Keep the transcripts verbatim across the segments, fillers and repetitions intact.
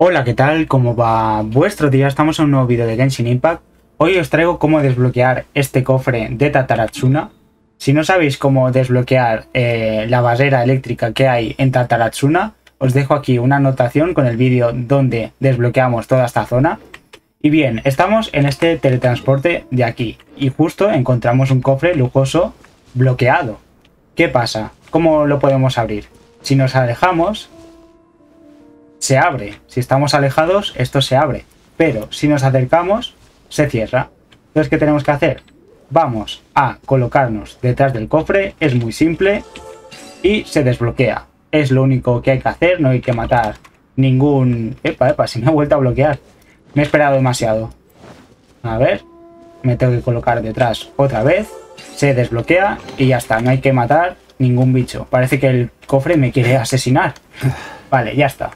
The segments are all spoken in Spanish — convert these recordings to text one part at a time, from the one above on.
Hola, ¿qué tal? ¿Cómo va vuestro día? Estamos en un nuevo vídeo de Genshin Impact. Hoy os traigo cómo desbloquear este cofre de Tataratsuna. Si no sabéis cómo desbloquear eh, la barrera eléctrica que hay en Tataratsuna, os dejo aquí una anotación con el vídeo donde desbloqueamos toda esta zona. Y bien, estamos en este teletransporte de aquí y justo encontramos un cofre lujoso bloqueado. ¿Qué pasa? ¿Cómo lo podemos abrir? Si nos alejamos, se abre. Si estamos alejados, esto se abre. Pero si nos acercamos, se cierra. Entonces, ¿qué tenemos que hacer? Vamos a colocarnos detrás del cofre. Es muy simple y se desbloquea. Es lo único que hay que hacer. No hay que matar ningún... Epa, epa, si me he vuelto a bloquear. Me he esperado demasiado. A ver. Me tengo que colocar detrás otra vez. Se desbloquea y ya está. No hay que matar ningún bicho. Parece que el cofre me quiere asesinar. Vale, ya está.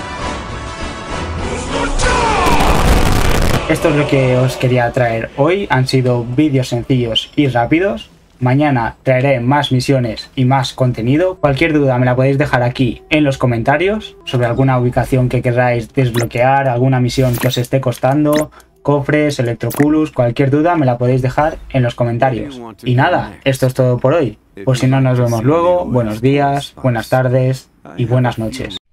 Esto es lo que os quería traer hoy. Han sido vídeos sencillos y rápidos. Mañana traeré más misiones y más contenido. Cualquier duda me la podéis dejar aquí en los comentarios sobre alguna ubicación que queráis desbloquear, alguna misión que os esté costando, cofres, electroculus, cualquier duda me la podéis dejar en los comentarios. Y nada, esto es todo por hoy. Por si no nos vemos luego, buenos días, buenas tardes y buenas noches.